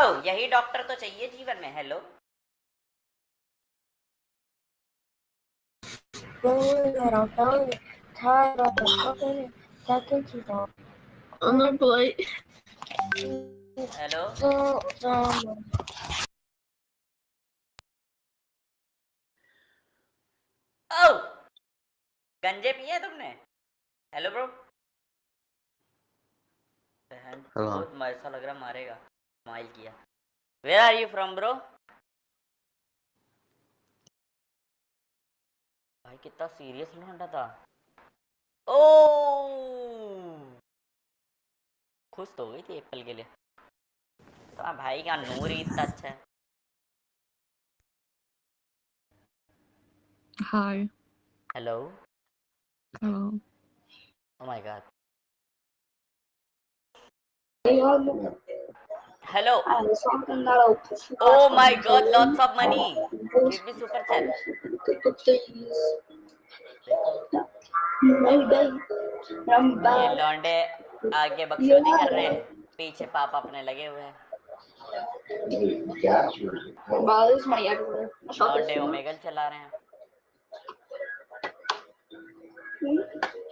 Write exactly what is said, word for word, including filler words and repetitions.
ओह यही डॉक्टर तो चाहिए जीवन में। हेलो हेलो ओह गंजे पिए तुमने? Hello bro. Hello. बहुत ऐसा लग रहा मारेगा। स्माइल किया। Where are you from bro? भाई कितना सीरियस लौंडा था। ओह खुश तो हो गई थी एक पल के लिए। तो भाई का नूर ही इतना अच्छा है। Hi. Hello Hello. Oh my god. Hello. Oh my god, lots of money. Give me super chat. देखो ये लौंडे आगे बकचोदी कर रहे हैं, पीछे पापा अपने लगे हुए हैं। लौंडे ओमेगल चला रहे हैं।